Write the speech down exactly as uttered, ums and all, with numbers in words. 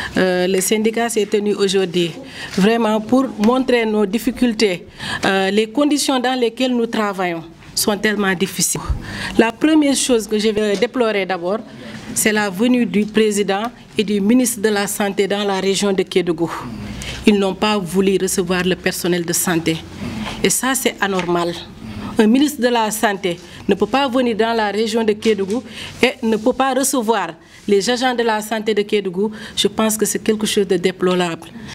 euh, le syndicat s'est tenu aujourd'hui vraiment pour montrer nos difficultés, euh, les conditions dans lesquelles nous travaillons sont tellement difficiles. La première chose que je vais déplorer d'abord, c'est la venue du président et du ministre de la Santé dans la région de Kédougou. Ils n'ont pas voulu recevoir le personnel de santé. Et ça, c'est anormal. Un ministre de la Santé ne peut pas venir dans la région de Kédougou et ne peut pas recevoir les agents de la santé de Kédougou. Je pense que c'est quelque chose de déplorable.